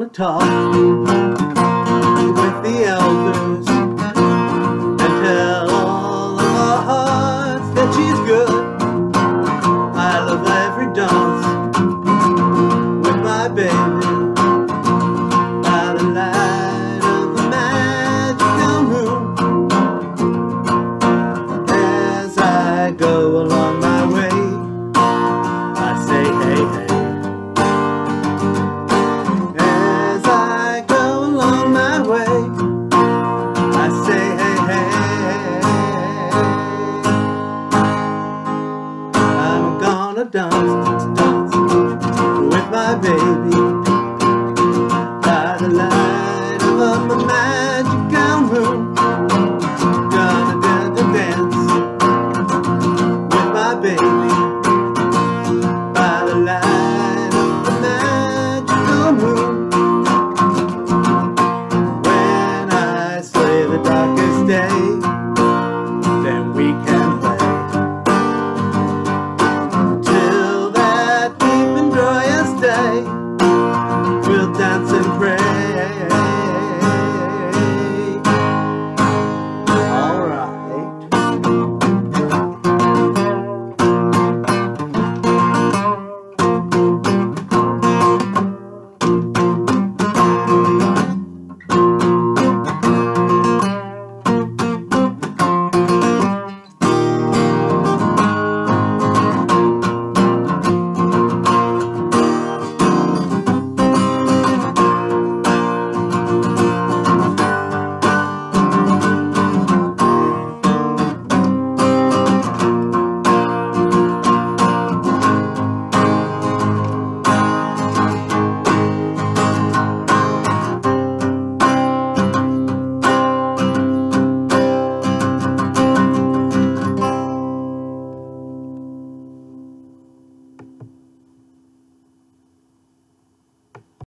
gonna talk with the elders and tell all of our hearts that she's good. I love every dance with my baby by the light of the magical moon. As I go along my way, I say hey hey. As I go along my way, I say hey hey. I'm gonna dance with my baby